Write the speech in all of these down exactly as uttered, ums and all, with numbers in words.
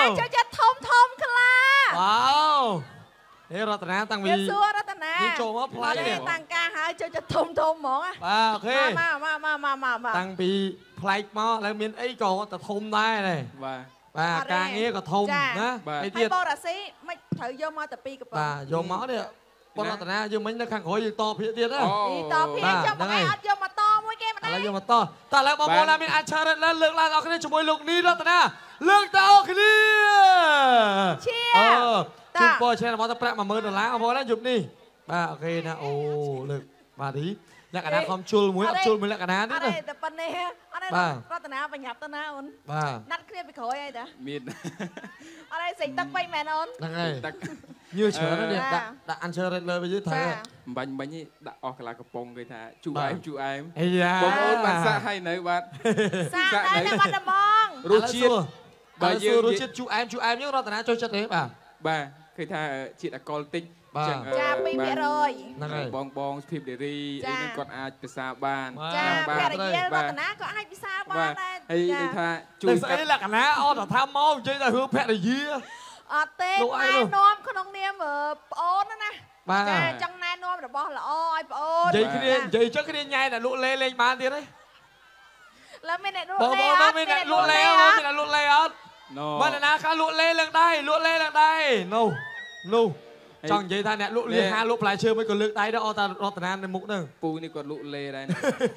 ចូលចិត្តធំធំខ្លាវ៉ាវហេរតនាតាំងពីសួររតនាចូលមកផ្លាយនេះតាំងការហើយចូលចិត្តធំធំហ្មងបាទអូខេមកមកមកមកមកតាំងពីផ្លែកមកឥឡូវមានអីក៏ទៅធំដែរនេះបាទបាទការងារក៏ធំណាហើយបូរ៉ាស៊ីមិនត្រូវយកមកតែពីកំប៉ុងបាទយកមកនេះប៉ុន្តែតាយើងមិញនៅខាងក្រោយយើងតភាកទៀតណាតភាកចុះមកអត់យកមកតមួយគេមិនដែរឥឡូវយកមកតតឥឡូវបងប្អូនឡាមានអាចឆើរលើលើកឡើងអរគ្នាជាមួយលោកនីរតនាលើកតអរគ្នាឈៀអឺជូនពរឆ្នាំមកទៅប្រាក់ một nghìnដុល្លារបងប្អូនណាយប់នេះបាទអូខេណាអូលើកបាទនេះលក្ខណៈខំជុលមួយអត់ជុលមួយលក្ខណៈនេះណាអត់ទេតែប៉ុណ្ណេះអត់ទេរតនាបញ្ញាប់ទៅណាអូនបាទណាត់គ្នាពីក្រោយអីតាមានអត់ទេសេចទឹកពេញមែនអូនហ្នឹងហើយទឹកញើសច្រើនណាស់ដាក់ដាក់អានឈើរ៉េតលើវិញទៅបាញ់បាញ់នេះដាក់អស់កន្លះកំប៉ុងគេថាជូអែមជូអែមអាយ៉ាបងប្អូនបានសាក់ឲ្យនៅបាទសាក់នៅនៅបាត់ដំបងរសជាតិបើយើងរសជាតិជូអែមជូអែមយើងរតនាចូលចិត្តទេបាទបាទឃើញថាជាតិអាល់កុលតិចចា ពីរភាគរយហ្នឹងហើយបងបងសុភាពនារីអីហ្នឹងគាត់អាចពិសាបានចាភរិយារតនាក៏អាចពិសាបានដែរហើយនិយាយថាជួយស្អីលក្ខណៈអត់ថាមកនិយាយថារឿងភរិយាអត់ទេណែនាំក្នុងនាមប្អូនណាចាចង់ណែនាំរបស់ល្អឲ្យប្អូននិយាយគ្នានិយាយចឹងគ្នាញ៉ែតែលក់លេលេងបានទៀតទេឡើយមានអ្នកលក់លេអត់មានអ្នកលក់លេអត់មានអ្នកលក់លេអត់បើណាខ្លះលក់លេឡើងដៃលក់លេឡើងដៃនោះនោះចង់និយាយថាអ្នកលក់លាហាលក់ផ្លែឈើមិនក៏លើកដៃដែរអត់តារតនានៅមុខហ្នឹងពូនេះគាត់លក់លេដែរ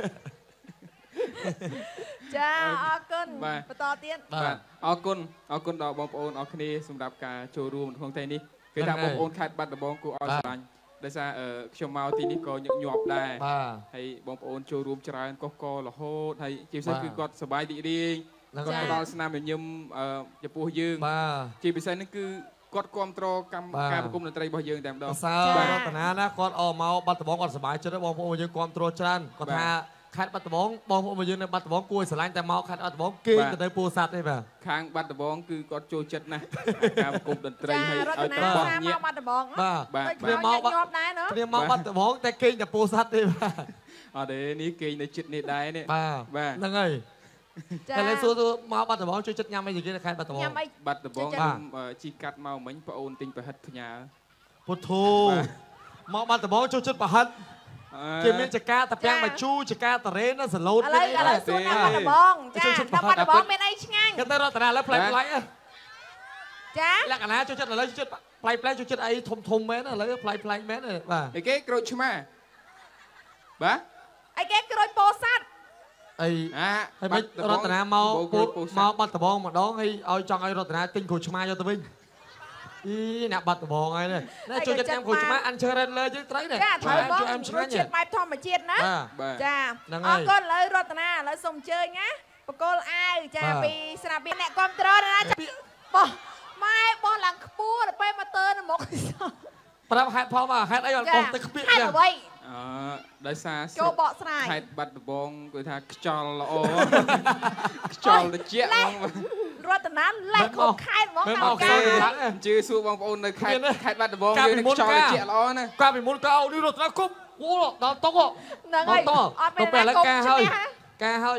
ចាអរគុណបន្តទៀតបាទអរគុណអរគុណដល់បងប្អូនអរគ្នាសម្រាប់ការចូលរួមក្នុងថ្ងៃនេះគឺថាបងប្អូនខេត្តបាត់ដំបងគួរឲ្យស្រឡាញ់ដោយសារខ្ញុំមកទីនេះក៏ញឹកញាប់ដែរហើយបងប្អូនចូលរួមច្រើនកុសករហូតហើយជាពិសេសគឺគាត់សប្បាយរីករាយគាត់ផ្ដល់ស្នាមញញឹមចំពោះយើងជាពិសេសនេះគឺគាត់គ្រប់គ្រងកម្មការប្រគំតន្ត្រីរបស់យើងតែម្ដងសើរតនាណាគាត់អមកបាត់ដំបងគាត់សប្បាយចិត្តបងប្អូនយើងគ្រប់គ្រងច្រើនគាត់ថាខេត្តបាត់ដំបងបងប្អូនយើងនៅបាត់ដំបងគួរស្រឡាញ់តែមកខេត្តបាត់ដំបងគេទៅទៅពោធិ៍សាត់ទេបាទខាងបាត់ដំបងគឺគាត់ចូលចិត្តណាស់ការប្រគំតន្ត្រីឲ្យឲ្យទៅបោះញាក់បាត់ដំបងបាទគ្នាមកបាត់គ្នាមកបាត់ដំបងតែគេងតែពោធិ៍សាត់ទេបាទអត់ទេនេះគេងនៅចិត្តនេះដែរនេះបាទហ្នឹងហើយតែលេសួរមកបាត់ដំបងជួយចិត្តញ៉ាំអីគេនៅខេត្តបាត់ដំបងបាត់ដំបងជីកាត់មកមិញប្អូនទិញប្រហិតផ្ញើពុទ្ធូមកបាត់ដំបងជួយចិត្តប្រហិតគេមានចកាតាពាំងមកជូចកាតារ៉េណាសឡូតមានអីឥឡូវសួរណាបាត់ដំបងចាណាបាត់ដំបងមានអីឆ្ងាញ់គេទៅរតនាឥឡូវផ្លែផ្លែចាលក្ខណៈជួយចិត្តឥឡូវជួយចិត្តផ្លែផ្លែជួយចិត្តអីធំធំមែនឥឡូវផ្លែផ្លែមែនបាទអីគេក្រូចឆ្មាបាទអីគេក្រូចពោធិ៍សាត់អីហើយមិនរតនាមកមកបាត់ដំបងម្ដងហើយឲ្យចង់ឲ្យរតនាទិញគ្រូឆ្មាយកទៅវិញអីអ្នកបាត់ដំបងហើយនេះជួយចិត្តញ៉ាំគ្រូឆ្មាអានឈើរ៉េតលើយើងត្រូវនេះចាត្រូវបងជួយឆ្ងាញ់ជាតិបែបធម្មជាតិណាចាអរគុណឥឡូវរតនាឥឡូវសូមអញ្ជើញណាបកគលអាវចាពីស្នាពីអ្នកគ្រប់ត្រណាចាបោះម៉ែបោះឡើងខ្ពស់ទៅពេលមកទើនៅមុខប្រាប់ហេតុផលមកហេតុអីអត់បោះទៅខ្ពៀកយ៉ាងហេតុអ្វីអឺដោយសារចូលបកស្រាយខេត្តបាត់ដំបងគឺថាខ្យល់ល្អខ្យល់ត្រជាក់ហ្មងរតនាលេខគ្រប់ខេត្តហ្មងមកគេជឿសួរបងប្អូននៅខេត្តខេត្តបាត់ដំបងយើងខ្យល់ត្រជាក់ល្អណាកាលពីមុនក៏នេះរតនាគប់អូដល់តុកហ្នឹងហើយអត់ពេលឥឡូវការហើយការហើយ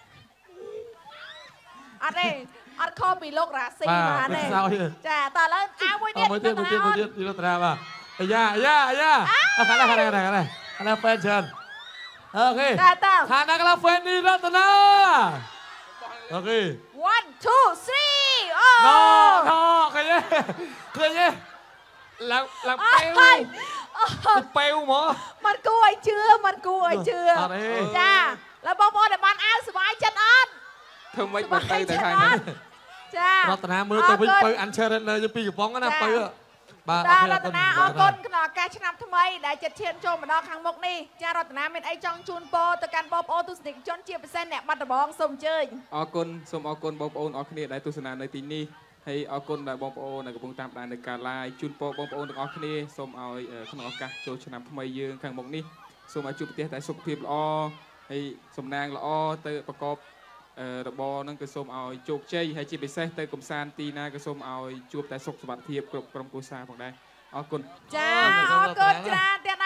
អត់ទេអត់ខុសពីលោករ៉ាស៊ីបានទេចាតើឥឡូវអាមួយទៀតមួយទៀតមួយទៀតមួយទៀតរតនាបាទអាយ៉ាអាយ៉ាអាយ៉ាអាខាងណាខាងណាខាងណាខាងណាហ្វេនច្រើនអូខេខាងណាកន្លះហ្វេននេះរតនាអូខេ one two three អូណូណូឃើញទេឃើញទេឡើងឡើងពេលពេលមកមិនគួរឲ្យជឿមិនគួរឲ្យជឿចាแล้วបងប្អូនដែលបានអាវសុវ័យចិត្តអត់ធ្វើម៉េចបើទៅទៅខាងនេះចារតនាមើលទៅវិញបើអានឈើរ៉េតលើពីកំប៉ុងណាបើបាទរតនាអរគុណក្នុងឱកាសឆ្នាំថ្មីដែលចិត្តឈានចូលមកដល់ខាងមុខនេះចារតនាមានអីចង់ជូនពរទៅកាន់បងប្អូនទស្សនិកជនជាពិសេសអ្នកបាត់ដំបងសូមអញ្ជើញអរគុណសូមអរគុណបងប្អូនអរគ្នាដែលទស្សនានៅទីនេះហើយអរគុណដល់បងប្អូនដែលកំពុងតាមដាននៅការ live ជូនពរបងប្អូនទាំងអស់គ្នាសូមឲ្យក្នុងឱកាសចូលឆ្នាំថ្មីយើងខាងមុខនេះសូមឲ្យជួបប្រទេសតែសុខភាពល្អហើយសំណាងល្អទៅប្រកបរបរហ្នឹងគឺសូមឲ្យជោគជ័យហើយជាពិសេសទៅកំសាន្តទីណាក៏សូមឲ្យជួបតែសុខសុវត្ថិភាពគ្រប់ក្រុមគ្រួសារផងដែរអរគុណចាអរគុណច្រើនទៀត